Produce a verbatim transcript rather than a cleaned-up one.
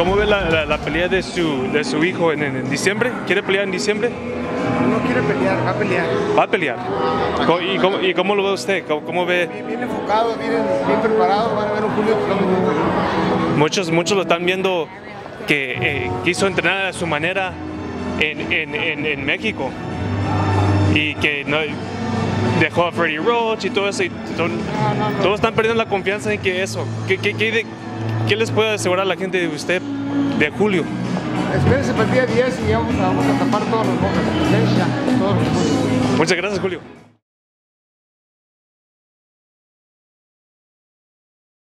¿Cómo ve la, la, la pelea de su, de su hijo en, en, en diciembre? ¿Quiere pelear en diciembre? No quiere pelear, va a pelear. Va a pelear. ¿Y cómo, y cómo lo ve usted? ¿Cómo, cómo ve? Bien, bien enfocado, bien, bien preparado, van a ver un Julio kilómetro. Muchos, muchos lo están viendo que eh, quiso entrenar a su manera en, en, en, en México y que no dejó a Freddie Roach y todo eso. Y todo, no, no, no. Todos están perdiendo la confianza en que eso. ¿Qué, qué, qué, de, qué les puede asegurar a la gente de usted de Julio? Espérense para el día diez y vamos a, vamos a tapar todos los bocas. Ya, todos los bocas. Muchas gracias, Julio.